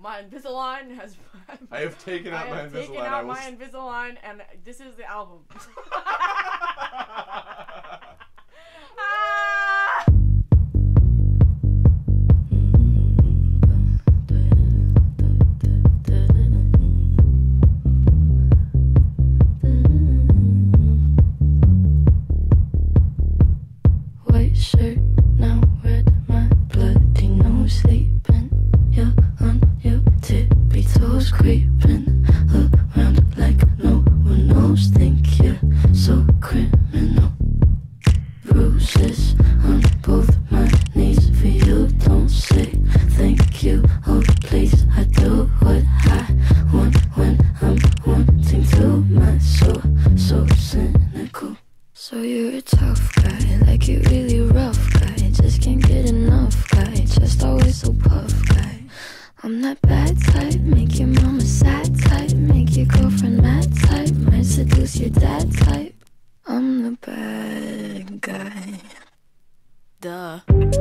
My Invisalign has. I have taken out my Invisalign. I have taken out my Invisalign, and this is the album. White shirt, now red, my bloody nose sleeping. You're on your tippy toes, creeping around like no one knows. Think you're so criminal. Bruises on both my knees for you. Don't say thank you. Oh please, I do what I want when I'm wanting to. My soul so cynical. So you're a tough guy, like you really rough guy. Just can't get enough guy, just always so puff guy. I'm that bad type, make your mama sad type, make your girlfriend mad type, might seduce your dad type. I'm the bad guy. Duh.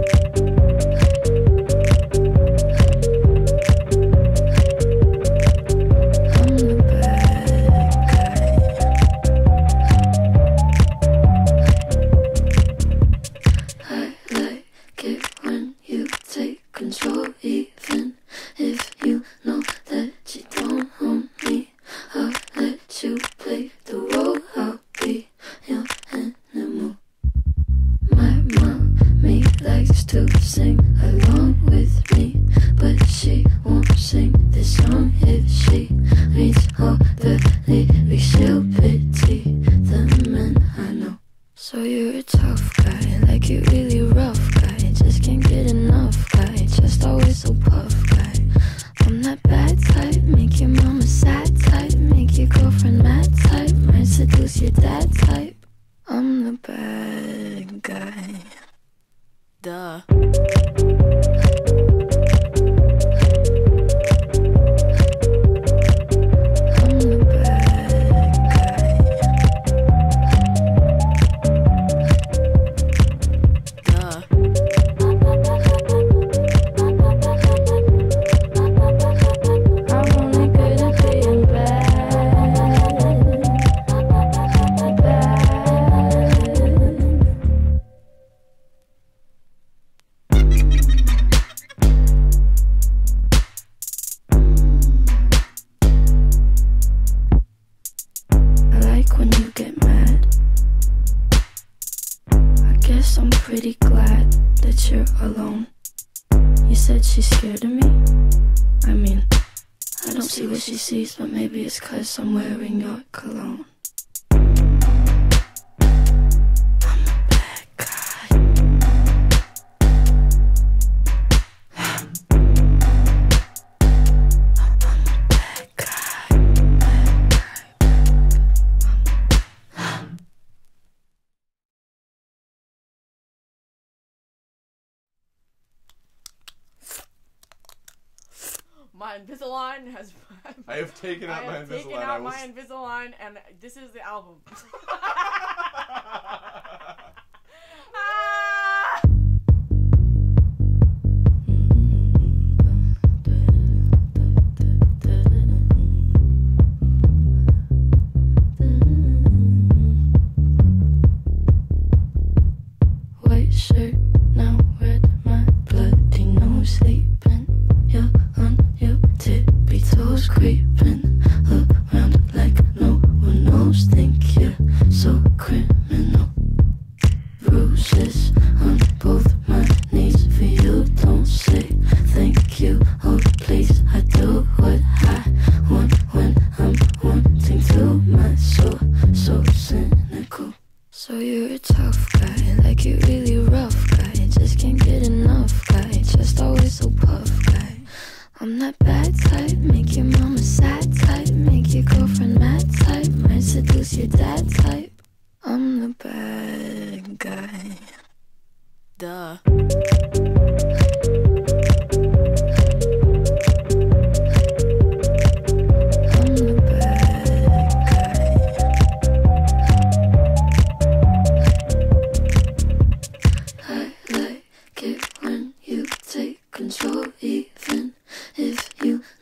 Control, even if you know that you don't own me. I'll let you play the role. I'll be your animal. My mommy likes to sing along with me, but she won't sing this song if she reads all the lyrics. She'll pity the men I know. So you're a tough guy, like you really rough guy. Just can't get enough guy, just always so puff guy. I'm that bad type, make your mama sad type, make your girlfriend mad type, might seduce your dad type. I'm the bad guy. Duh. I'm pretty glad that you're alone. You said she's scared of me? I mean, I don't see what she sees, but maybe it's 'cause I'm wearing your cologne. My Invisalign has. I have taken out my Invisalign. I have taken out my Invisalign, and this is the album. White shirt, now red, my bloody nose sleeping. You're on your tippy toes, creeping around like no one knows. Think you're so criminal. Bruises on both my knees for you. Don't say thank you. Oh please, I do what I want when I'm wanting to. My soul so cynical. So you're a tough guy, like you really rough guy. Just can't get enough guy, just always so puff guy. I'm that bad type, make your mama sad type, make your girlfriend mad type, might seduce your dad type. I'm the bad guy. Duh. Control, even if you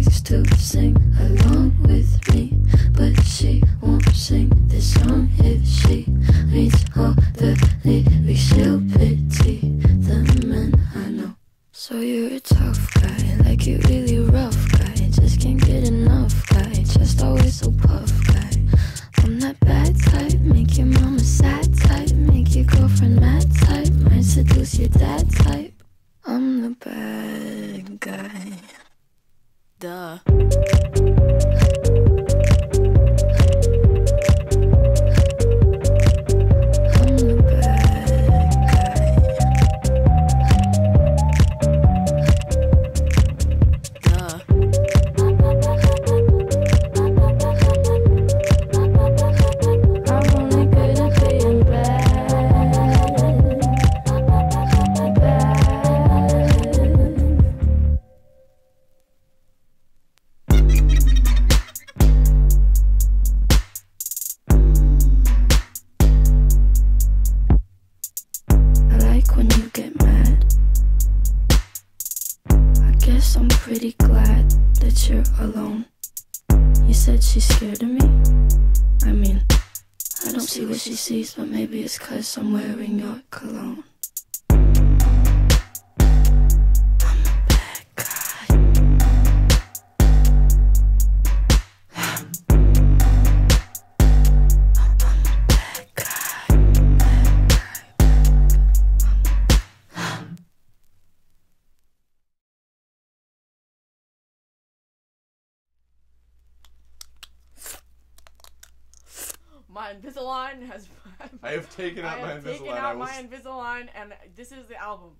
likes to sing along with me, but she won't sing this song if she reads all the lyrics. She'll pity the men I know. So you're a tough guy, like you really rough guy, just can't get enough guy, just always so puff guy. I'm that bad type, make your mama sad type, make your girlfriend mad type, might seduce your dad type. I'm the bad guy. Duh. Pretty glad that you're alone. You said she's scared of me? I mean, I don't see what she sees, but maybe it's 'cause I'm wearing your cologne. My Invisalign has. I have taken out my Invisalign. Taken out my Invisalign, and this is the album.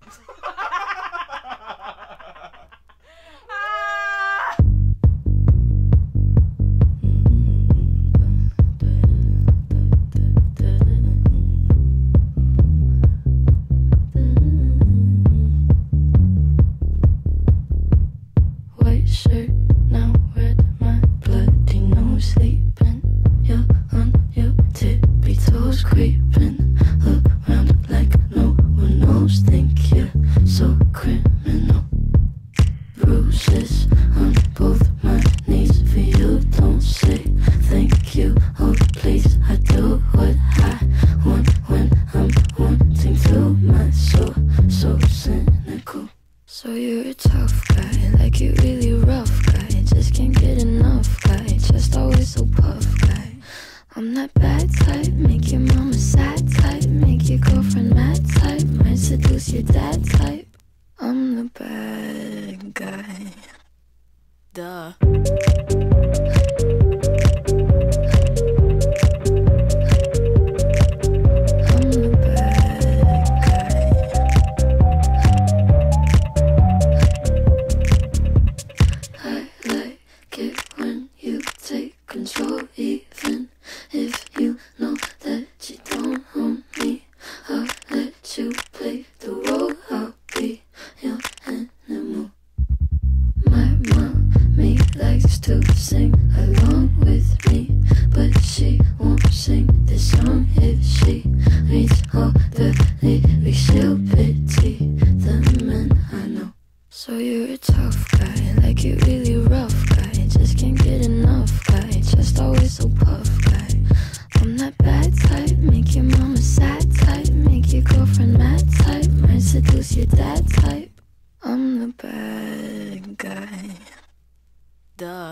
White shirt, now red, my bloody nose sleeping. You're on your tippy toes, creeping around like no one knows. Think you're so criminal. Bruises on both my knees for you. Don't say thank you. Oh please, I do what I want when I'm wanting to. My soul so cynical. So you're a tough guy, like you really rough guy, just can't get enough guy, just always so puff guy. I'm that bad type, make your mama sad type, make your girlfriend mad type, might seduce your dad type. I'm the bad guy. Duh. Control, even if you know that you don't own me. I'll let you play the role. I'll be your animal. My mommy likes to sing along with me, but she won't sing this song if she reads all the lyrics. She'll pity the men I know. So you're a tough guy, like you really rough guy, just can't get enough guy, just always so puff guy. I'm that bad type, make your mama sad type, make your girlfriend mad type, might seduce your dad type. I'm the bad guy. Duh.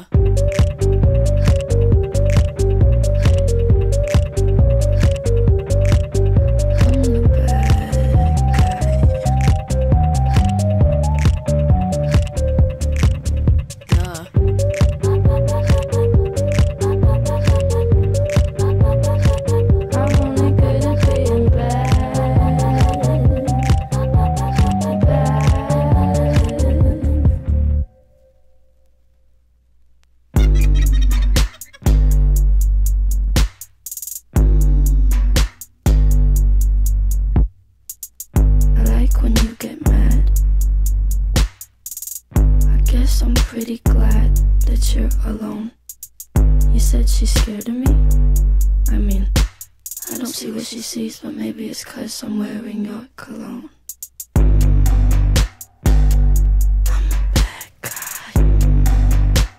I'm pretty glad that you're alone. You said she's scared of me? I mean, I don't see what she sees, but maybe it's 'cause I'm wearing your cologne. I'm a bad guy.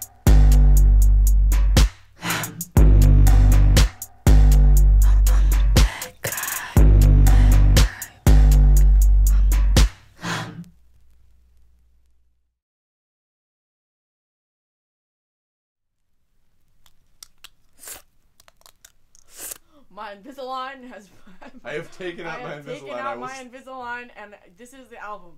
My Invisalign has. I have taken out my I have taken Invisalign. out my Invisalign, and this is the album.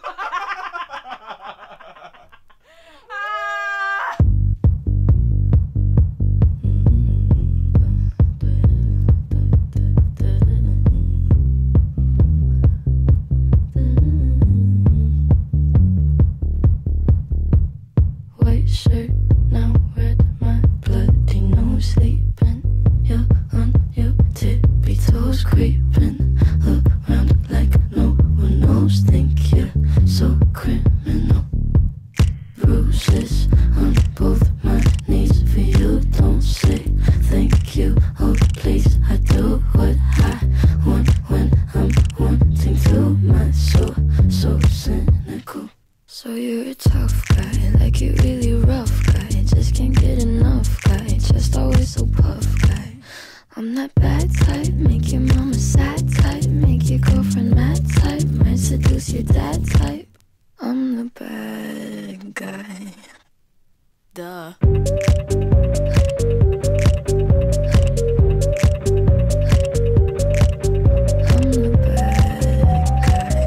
White shirt, now red, my bloody nose sleeping. You're on your tippy toes, creeping around like no one knows. Think you're so criminal. Bruises on both my knees for you. Don't say thank you, oh please. I do what I want when I'm wanting to. My soul, so cynical. So you're a tough guy, like you really rough guy. Just can't get enough guy, just always so puff guy. I'm that bad type, make your mama sad type, make your girlfriend mad type, might seduce your dad type. I'm the bad guy. Duh. I'm the bad guy.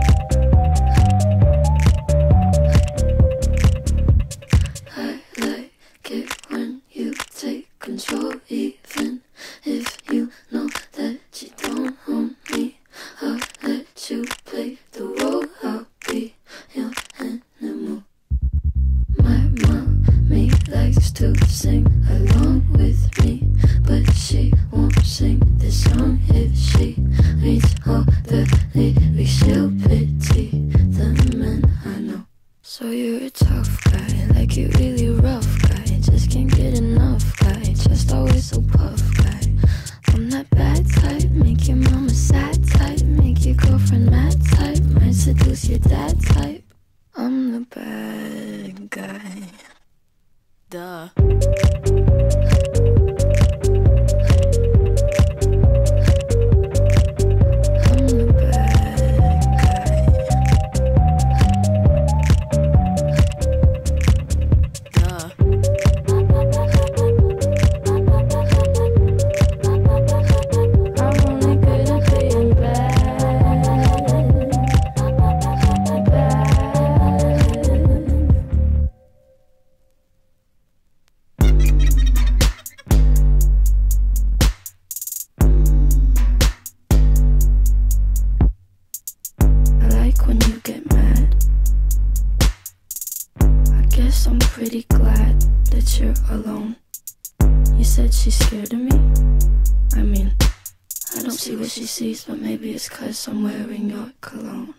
I like it when you take control, even if you know that you don't own me. I'll let you play the role, I'll be your animal. My mommy likes to sing along with me, but she won't sing this song if she reads all the lyrics. She'll pity the men I know. So you're a tough guy, like you really rough guy, just can't get enough guy, just always so puff guy. I'm that bad type, make your mama sad type, make your girlfriend mad type, might seduce your dad type. I'm the bad guy. Duh. I'm the bad guy. Duh. I'm only good at being bad. I like when you get mad. I guess I'm pretty glad that you're alone. You said she's scared of me? I mean, I don't see what she sees, but maybe it's 'cause I'm wearing your cologne.